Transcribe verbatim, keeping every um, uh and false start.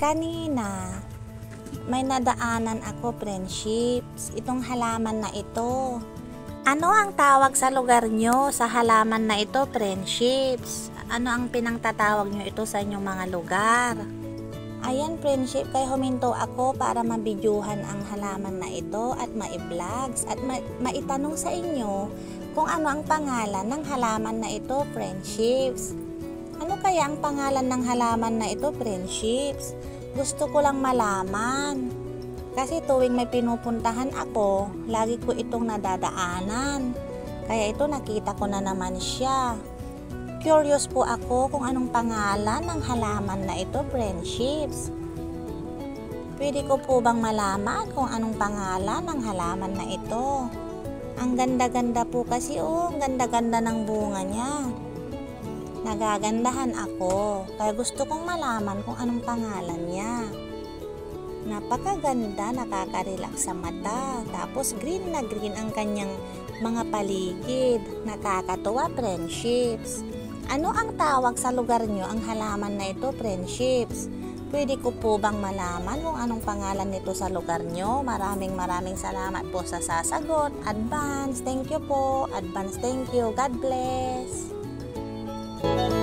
Kanina, may nadaanan ako, friendships. Itong halaman na ito. Ano ang tawag sa lugar nyo sa halaman na ito, friendships? Ano ang pinangtatawag nyo ito sa inyong mga lugar? Ayan, friendship, kaya huminto ako para mabidyuhan ang halaman na ito at ma-vlogs at ma maitanong sa inyo kung ano ang pangalan ng halaman na ito, friendships. Ano kaya ang pangalan ng halaman na ito, friendships? Gusto ko lang malaman. Kasi tuwing may pinupuntahan ako, lagi ko itong nadadaanan. Kaya ito nakita ko na naman siya. Curious po ako kung anong pangalan ng halaman na ito, friendships. Pwede ko po bang malaman kung anong pangalan ng halaman na ito? Ang ganda-ganda po kasi, oh, ang ganda-ganda ng bunga niya. Nagagandahan ako, kaya gusto kong malaman kung anong pangalan niya. Napakaganda, nakaka-relax sa mata. Tapos green na green ang kanyang mga paligid. Nakakatuwa, friendships. Ano ang tawag sa lugar nyo ang halaman na ito, friendships? Pwede ko po bang malaman kung anong pangalan nito sa lugar nyo? Maraming maraming salamat po sa sasagot. Advance, thank you po. Advance, thank you. God bless.